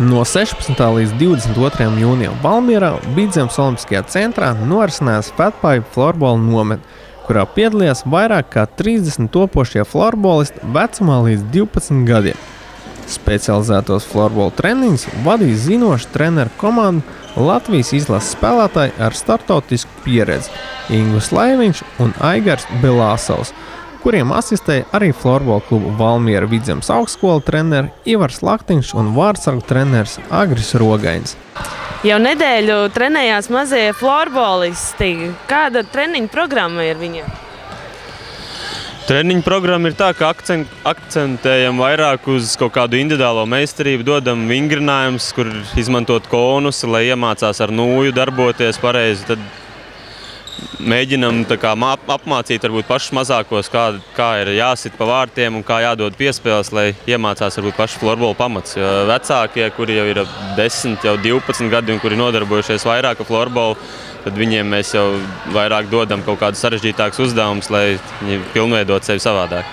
No 16. līdz 22. jūnijam Valmierā Vidzemes Olimpiskajā centrā norisinājās Fatpipe florbola nometne, kurā piedalījās vairāk kā 30 topošie florbolisti vecumā līdz 12 gadiem. Specializētos florbola treniņus vadīja zinoša treneru komandu Latvijas izlases spēlētāji ar startautisku pieredzi Ingvis Laiviņš un Aigars Belāsovs, kuriem asistēja arī florbola klubu Valmiera Vidzemes augstskola treneri Ivars Laktiņš un vārdsargu treneris Agris Rogainis. Jau nedēļu trenējās mazie florbolisti. Kāda treniņa programma ir viņiem? Treniņa programma ir tā, ka akcentējam vairāk uz kaut kādu individuālo meistarību, dodam vingrinājumus, kur izmantot konusi, lai iemācās ar nūju darboties pareizi. Tad mēģinam apmācīt varbūt pašus mazākos, kā ir jāsit pa vārtiem un kā jādod piespēles, lai iemācās varbūt pašu florbola pamats. Jo vecākie, kuri jau ir 10, jau 12 gadi un kuri nodarbojušies vairāk ar florbolu, tad viņiem mēs jau vairāk dodam kaut kādus sarežģītākus uzdevumus, lai viņi pilnveidot sevi savādāk.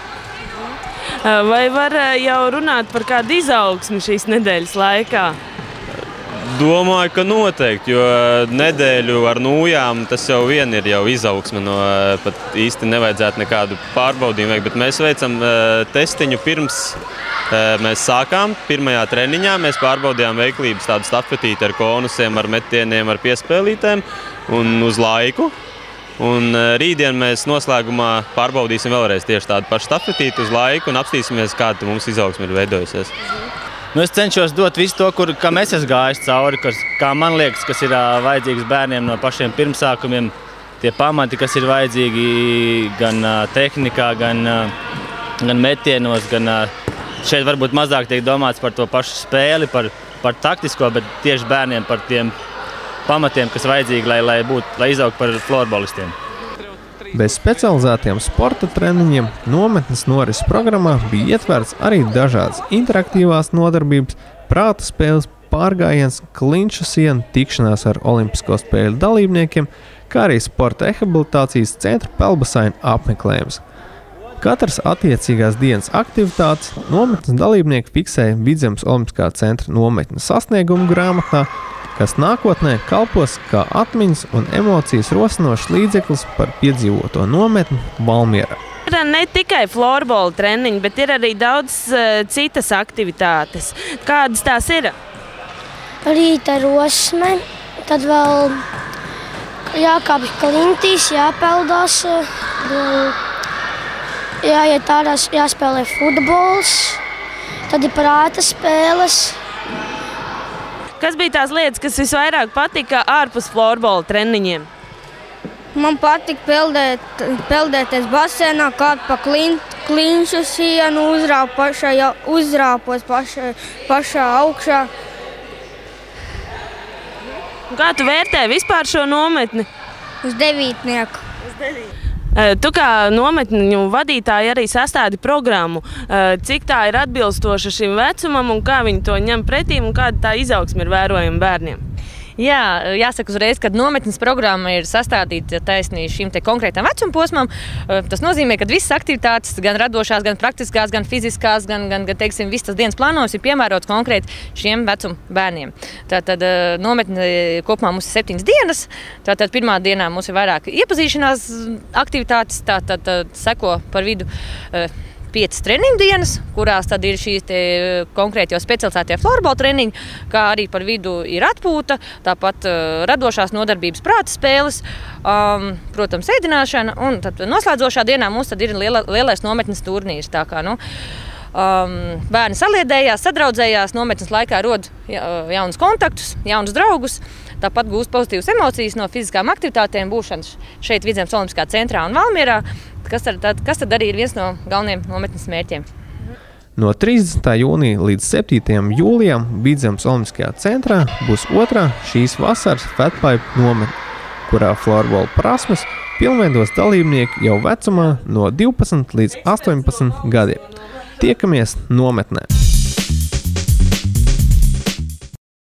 Vai var jau runāt par kādu izaugsmi šīs nedēļas laikā? Domāju, ka noteikti, jo nedēļu ar nūjām tas jau vien ir jau izaugsme. Pat īsti nevajadzētu nekādu pārbaudījumu veikt, bet mēs veicam testiņu pirms mēs sākām. Pirmajā treniņā mēs pārbaudījām veiklības tādu stafetīti ar konusiem, ar metieniem, ar piespēlītēm un uz laiku. Un rītdien mēs noslēgumā pārbaudīsim vēlreiz tieši tādu pašu stafetīti uz laiku un apstīsimies, kāda mums izaugsme ir veidojusies. Es cenšos dot visu to, kam es esmu gājis cauri, kā man liekas, kas ir vajadzīgs bērniem no pašiem pirmsākumiem. Tie pamati, kas ir vajadzīgi gan tehnikā, gan metienos, gan šeit varbūt mazāk tiek domāts par to pašu spēli, par taktisko, bet tieši bērniem par tiem pamatiem, kas vajadzīgi, lai izaugtu par florbolistiem. Bez specializētiem sporta treniņiem nometnes norises programmā bija ietverts arī dažādas interaktīvās nodarbības, prāta spēles, pārgājiens, klinšu siena, tikšanās ar olimpisko spēļu dalībniekiem, kā arī sporta rehabilitācijas centra peldbaseina apmeklējums. Katras attiecīgās dienas aktivitātes nometnes dalībnieki fiksēja Vidzemes Olimpiskā centra nometnes sasniegumu grāmatā, kas nākotnē kalpos kā atmiņas un emocijas rosinošs līdzeklis par piedzīvoto nometni Valmierā. Ir ne tikai florbola treniņi, bet ir arī daudz citas aktivitātes. Kādas tās ir? Rīta rosme, tad vēl jākāpj klintīs, jāpeldās, jāiet ārā, jāspēlē futbols, tad ir prāta spēles. Kas bija tās lietas, kas visvairāk patika ārpus florbola treniņiem? Man patika peldēties basēnā, kāpt pa klinšu sienu, uzrāpos pašā augšā. Kā tu vērtē vispār šo nometni? Uz 9. Tu kā nometņu vadītāji arī sastādi programmu. Cik tā ir atbilstoša šim vecumam un kā viņi to ņem pretīm un kāda tā izaugsme ir vērojama bērniem? Jā, jāsaka uzreiz, ka nometnes programma ir sastādīta taisnīgi šim te konkrētam vecuma posmam. Tas nozīmē, ka visas aktivitātes, gan radošās, gan praktiskās, gan fiziskās, gan teiksim, viss tas dienas plānojums ir piemērots konkrēti šiem vecuma bērniem. Tātad nometne kopumā mums ir 7 dienas. Tātad pirmā dienā mums ir vairāk iepazīšanās aktivitātes, tātad seko par vidu 5 treniņu dienas, kurās tad ir šīs konkrēti jau specializētie florbola treniņi, kā arī par vidu ir atpūta, tāpat radošās nodarbības prāta spēles, protams, ēdināšana, un tad noslēdzošā dienā mums tad ir lielais nometnes turnīrs. Tā kā, bērni saliedējās, sadraudzējās, nometnes laikā rod jaunus kontaktus, jaunus draugus, tāpat gūst pozitīvas emocijas no fiziskām aktivitātēm, būšanas šeit Vidzemes Olimpiskā centrā un Valmierā, kas tad arī ir viens no galvenajiem nometnes mērķiem. No 30. jūnija līdz 7. jūlijam Vidzemes Olimpiskajā centrā būs otrā šīs vasaras Fatpipe nometne, kurā florbola prasmes pilnveidos dalībnieki jau vecumā no 12 līdz 18 gadiem. Tiekamies nometnē!